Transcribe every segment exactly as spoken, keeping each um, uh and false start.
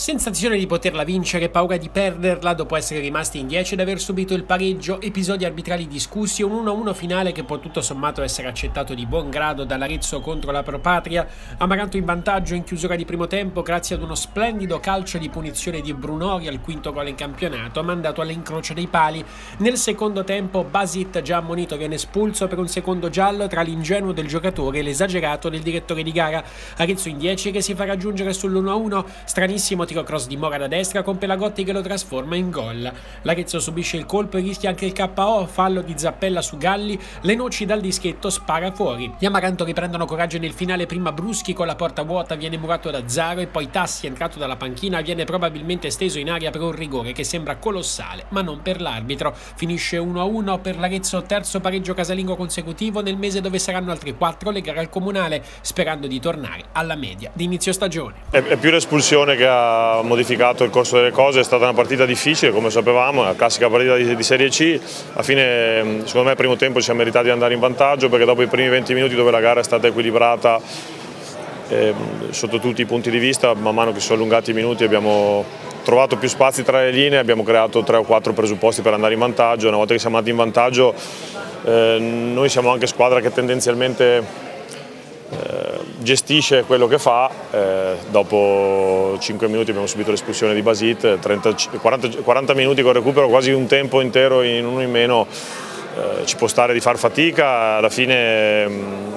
Sensazione di poterla vincere, paura di perderla dopo essere rimasti in dieci ed aver subito il pareggio, episodi arbitrali discussi, un uno a uno finale che può tutto sommato essere accettato di buon grado dall'Arezzo contro la Pro Patria. Amaranto in vantaggio in chiusura di primo tempo grazie ad uno splendido calcio di punizione di Brunori al quinto gol in campionato, mandato all'incrocio dei pali. Nel secondo tempo Basit, già ammonito, viene espulso per un secondo giallo tra l'ingenuo del giocatore e l'esagerato del direttore di gara. Arezzo in dieci che si fa raggiungere sull'uno a uno, stranissimo tiro cross di Mora da destra con Pelagotti che lo trasforma in gol. L'Arezzo subisce il colpo e rischia anche il K O, fallo di Zappella su Galli, le noci dal dischetto spara fuori. Gli Amaranto riprendono coraggio nel finale, prima Bruschi con la porta vuota, viene murato da Zaro e poi Tassi, entrato dalla panchina, viene probabilmente steso in aria per un rigore che sembra colossale, ma non per l'arbitro. Finisce uno a uno per l'Arezzo, terzo pareggio casalingo consecutivo nel mese dove saranno altri quattro le gare al comunale, sperando di tornare alla media di inizio stagione. È, è più l'espulsione che ha modificato il corso delle cose, è stata una partita difficile come sapevamo, una classica partita di, di Serie C. Alla fine secondo me al primo tempo ci siamo meritati di andare in vantaggio perché dopo i primi venti minuti dove la gara è stata equilibrata eh, sotto tutti i punti di vista, man mano che si sono allungati i minuti abbiamo trovato più spazi tra le linee, abbiamo creato tre o quattro presupposti per andare in vantaggio. Una volta che siamo andati in vantaggio eh, noi siamo anche squadra che tendenzialmente Eh, gestisce quello che fa. Eh, dopo cinque minuti abbiamo subito l'espulsione di Basit, trenta, quaranta, quaranta minuti con recupero, quasi un tempo intero in uno in meno, eh, ci può stare di far fatica, alla fine mh,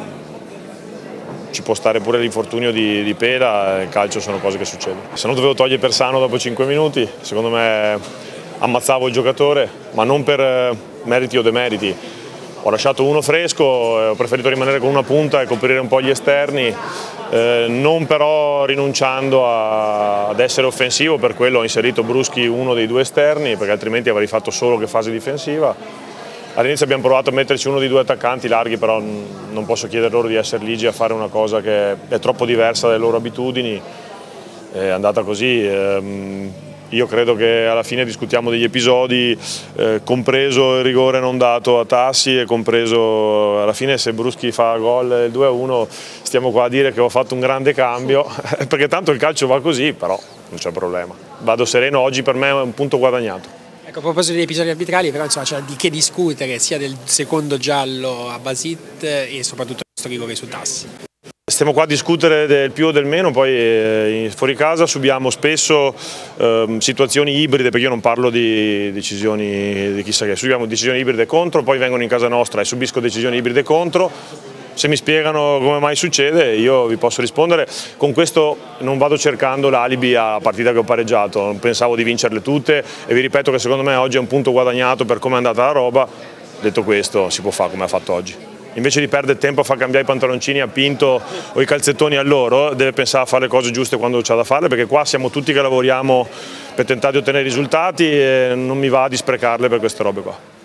ci può stare pure l'infortunio di, di Pela, il calcio sono cose che succedono. Se no dovevo togliere Persano dopo cinque minuti, secondo me ammazzavo il giocatore, ma non per eh, meriti o demeriti. Ho lasciato uno fresco, ho preferito rimanere con una punta e coprire un po' gli esterni, eh, non però rinunciando a, ad essere offensivo, per quello ho inserito Bruschi uno dei due esterni, perché altrimenti avrei fatto solo che fase difensiva. All'inizio abbiamo provato a metterci uno dei due attaccanti larghi, però non posso chiedere loro di essere ligi a fare una cosa che è troppo diversa dalle loro abitudini, è andata così. Ehm, Io credo che alla fine discutiamo degli episodi, eh, compreso il rigore non dato a Tassi e compreso alla fine se Bruschi fa gol il due a uno stiamo qua a dire che ho fatto un grande cambio, perché tanto il calcio va così, però non c'è problema. Vado sereno, oggi per me è un punto guadagnato. Ecco, a proposito degli episodi arbitrali, però insomma c'è di che discutere sia del secondo giallo a Basit e soprattutto questo rigore su Tassi. Stiamo qua a discutere del più o del meno, poi eh, fuori casa subiamo spesso eh, situazioni ibride, perché io non parlo di decisioni di chissà che, subiamo decisioni ibride contro, poi vengono in casa nostra e subisco decisioni ibride contro. Se mi spiegano come mai succede io vi posso rispondere. Con questo non vado cercando l'alibi a partita che ho pareggiato, non pensavo di vincerle tutte e vi ripeto che secondo me oggi è un punto guadagnato per come è andata la roba. Detto questo si può fare come ha fatto oggi. Invece di perdere tempo a far cambiare i pantaloncini a Pinto o i calzettoni a loro, deve pensare a fare le cose giuste quando c'ha da farle, perché qua siamo tutti che lavoriamo per tentare di ottenere risultati e non mi va di sprecarle per queste robe qua.